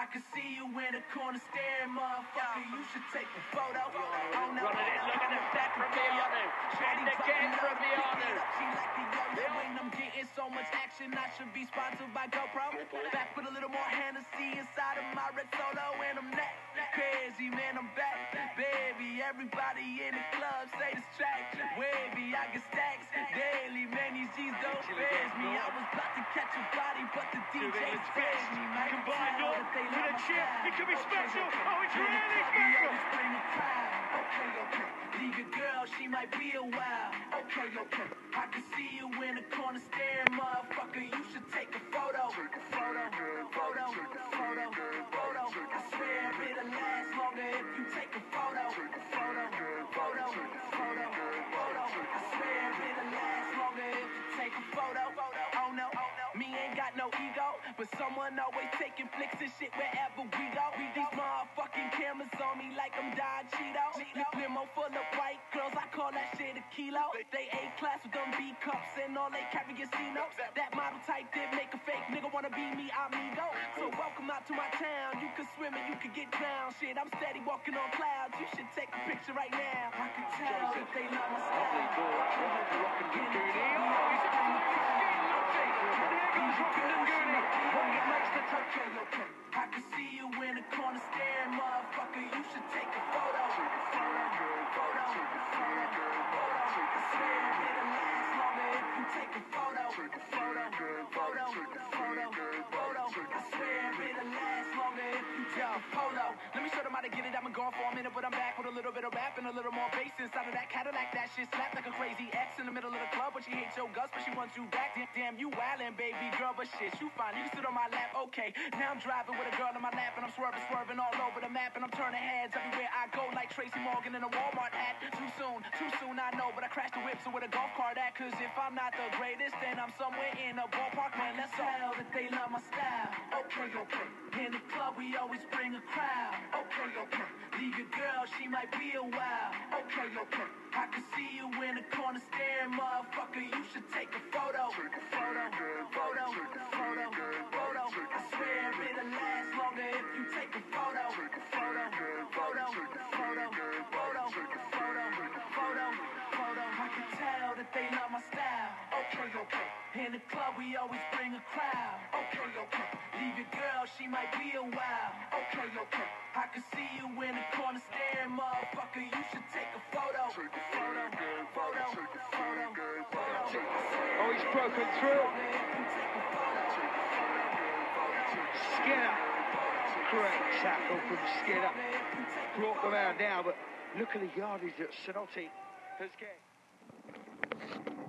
I can see you in the corner staring, motherfucker. You should take a photo. Running it, look at the step from Mianu. And again from Mianu. She like the yo-yo when I'm getting so much action. I should be sponsored by GoPro. Back with a little more Hennessy inside of my red Solo, and I'm that crazy, man. I'm back, baby. Everybody in the club say this track wavy. I get stacks daily, man. These G's don't phase me. I was about to catch a body, but the DJ scares me, man. Combined up with a chip, it could be special. Oh, it's really special. Okay. Leave your girl, she might be a while. Okay. I can see you in the corner staring, motherfucker. You should take a photo. Photo. I swear it'll last longer if you take a photo. Photo. I swear it'll last longer if you take a photo. Oh no, me ain't got no ego, but someone always taking flicks and shit wherever we go. These motherfucking cameras on me like I'm Don Cheeto. Limo full of white girls, I call that shit a kilo. They A-class with them B cups and all they carry casinos. That model type did make a fake nigga wanna be me, amigo. So welcome out to my town. You can swim and you can get drowned. Shit, I'm steady walking on clouds. You should take a picture right now. I can tell that they love my I can see you in the corner staring, motherfucker. You should take a photo. Photo. I swear it'll last longer if you take a photo. Photo. I swear it'll last longer if you take a photo. Let me show them how to get it. I've been gone for a minute, but I'm back with a little bit of rap and a little more bass inside of that Cadillac. That shit slapped like a crazy ex in the middle of the club, but she hates your guts, but she wants you back. Damn, you wildin', baby girl, but shit, you fine. You can sit on my lap, okay. Now I'm driving with a girl in my lap, and I'm swerving all over the map, and I'm turning heads everywhere I go like Tracy Morgan in a Walmart hat. Too soon, I know, but I crashed the whip, so with a golf cart at. Cause if I'm not the greatest, then I'm somewhere in a ballpark, man. Let's tell that they love my style. Okay. In the club, we always bring a crowd. Okay. Leave your girl, she might be a while. Okay. I can see you in the corner staring, motherfucker. You should take a photo. Photo. I swear it'll last longer if you take a photo. Photo. I can tell that they love my style. Okay. In the club, we always bring a crowd. Okay. Leave your girl, she might be a while. Okay. I can see you in the corner staring, motherfucker. You should take a photo. Photo. Oh, he's broken through. Skinner. Great tackle from Skinner. Brought them out now, but look at the yardage that Sanotti has gained.